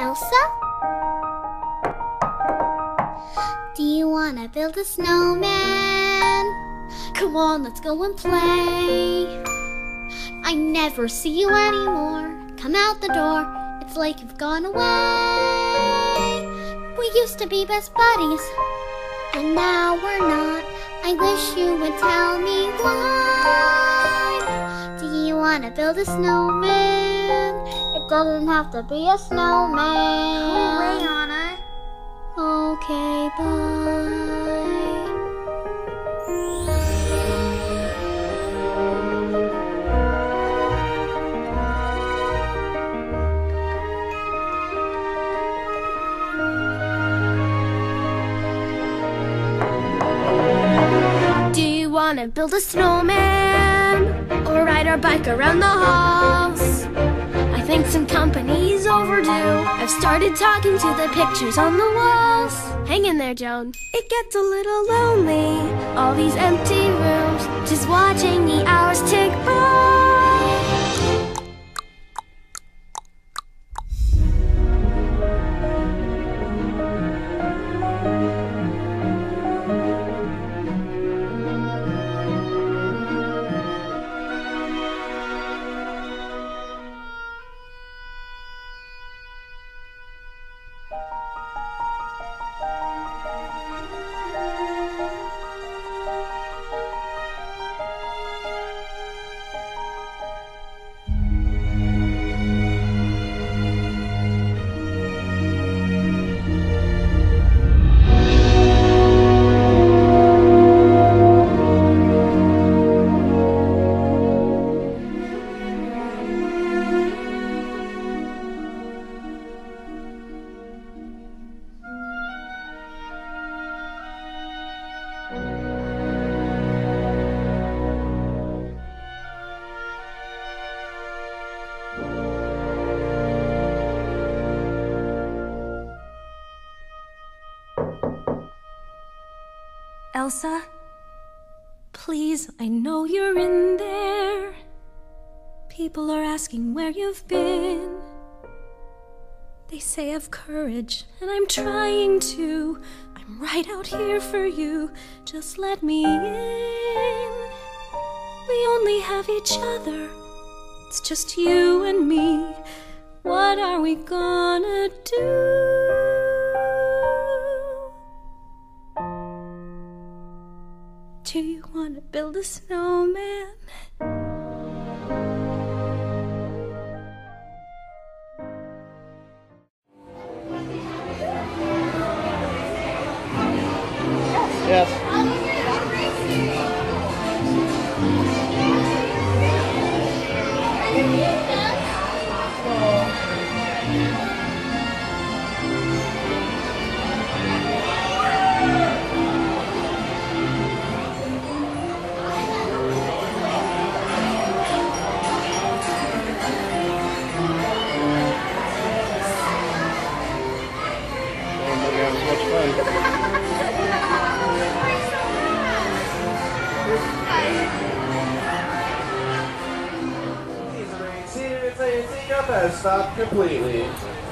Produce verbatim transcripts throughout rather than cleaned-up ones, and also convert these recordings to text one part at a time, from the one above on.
Elsa? Do you wanna build a snowman? Come on, let's go and play. I never see you anymore. Come out the door, it's like you've gone away. We used to be best buddies, but now we're not. I wish you would tell me why. Do you wanna build a snowman? It doesn't have to be a snowman. Go away, Anna. Okay, bye. Do you wanna build a snowman or ride our bike around the halls? I think some company's overdue. I've started talking to the pictures on the walls. Hang in there, Joan. It gets a little lonely, all these empty rooms, just watching the hours tick by. Elsa, please, I know you're in there. People are asking where you've been. They say have courage, and I'm trying to. I'm right out here for you. Just let me in. We only have each other. It's just you and me. What are we gonna do? Do you want to build a snowman? Yes. Has stopped completely.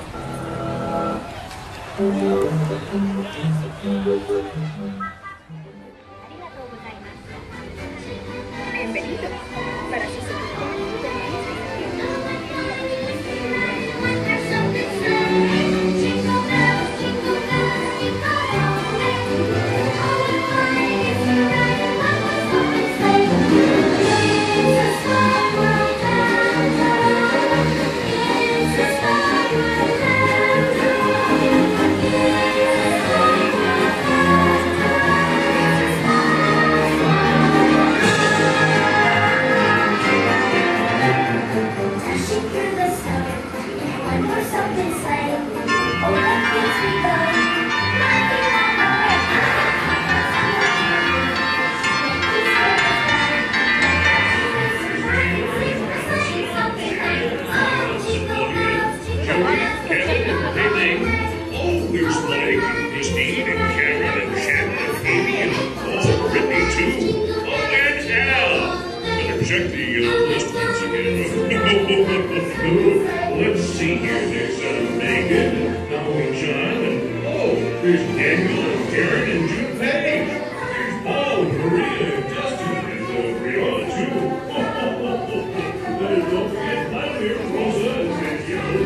check the uh, list once again. Let's see here. There's uh, Megan. There's Daniel and Karen and Junpei. There's Paul and Maria and Justin and uh, Brianna too. And don't forget Vladimir, Rosa, and Santiago.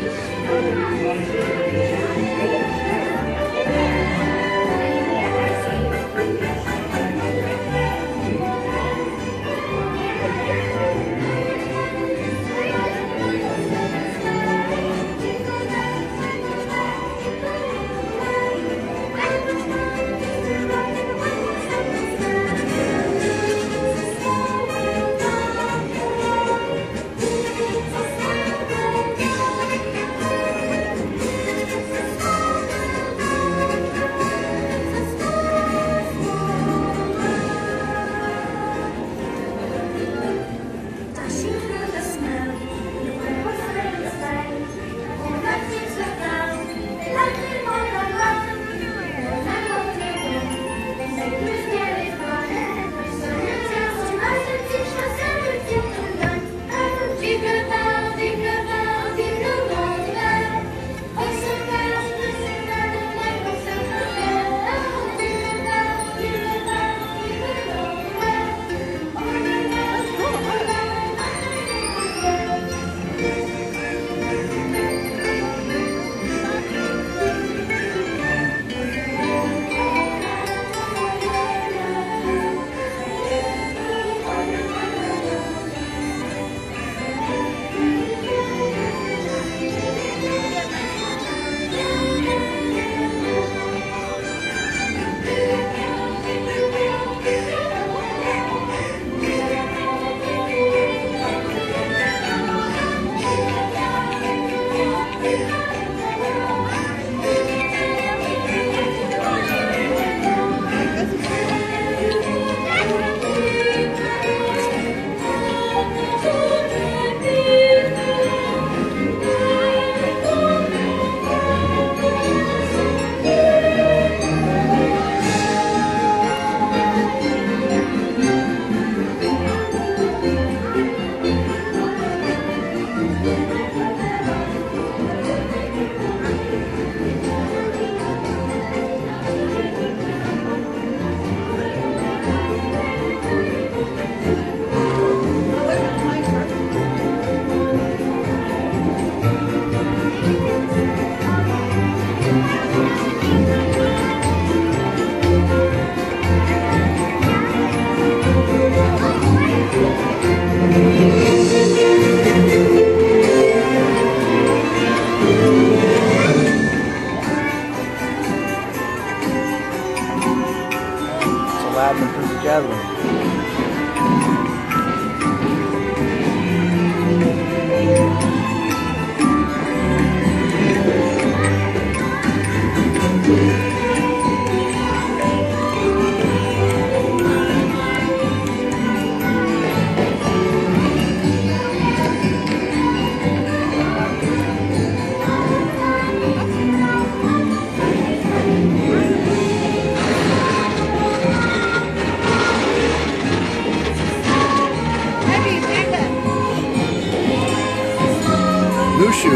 Aladdin threw the javelin. Mushu.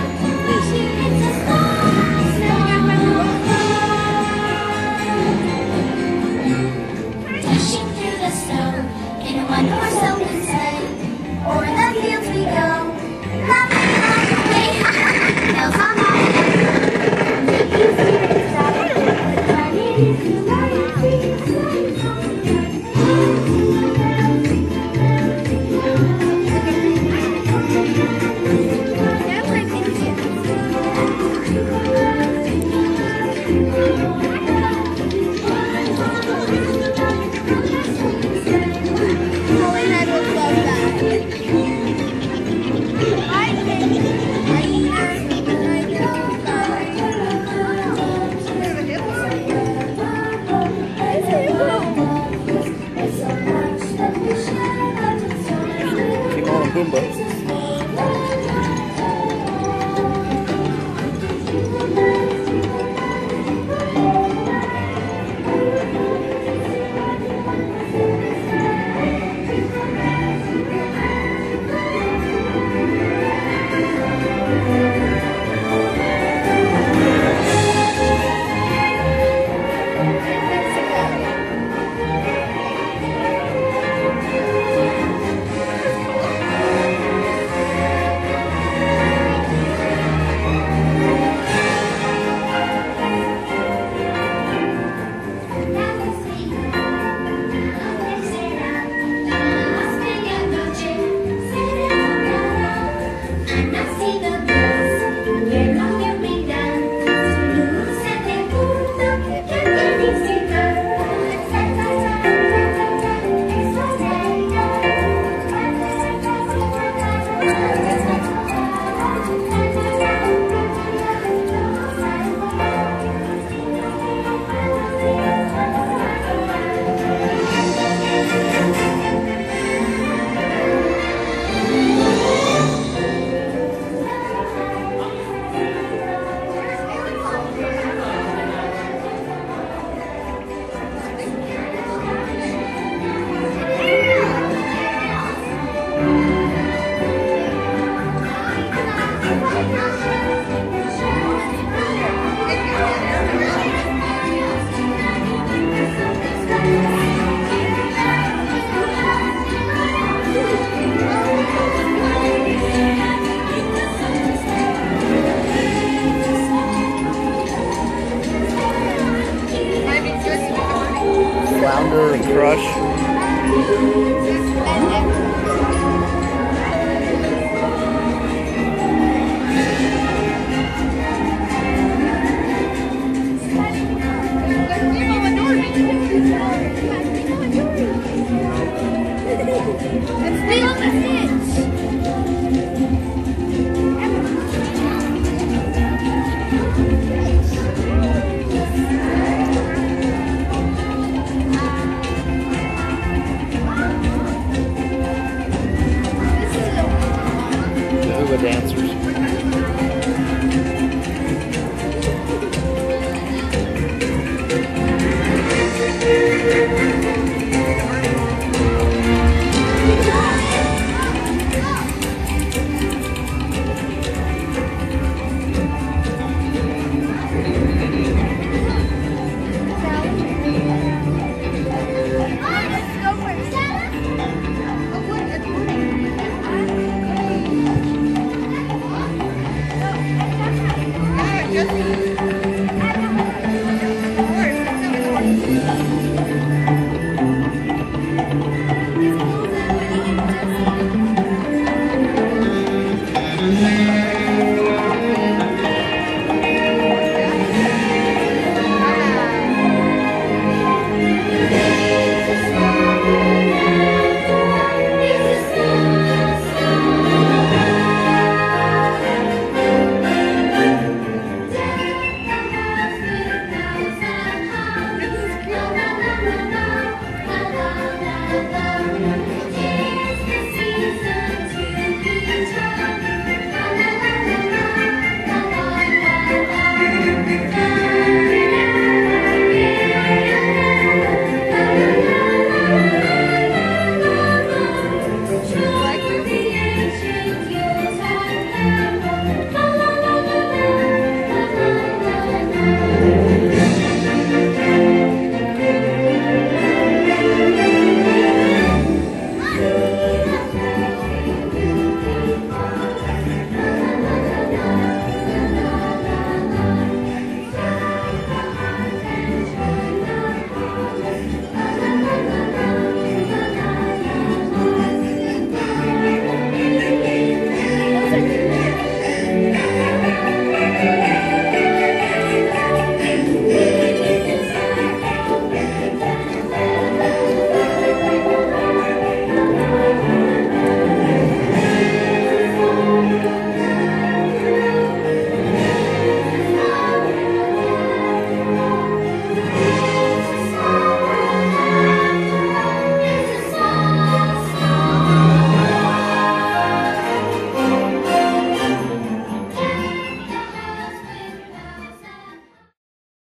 Dashing through the snow in a one-horse open sleigh. O'er the fields we go, laughing all the way. Bells on all the way. Making spirits bright, running into life. Timon and Pumbaa. hula dancers. Just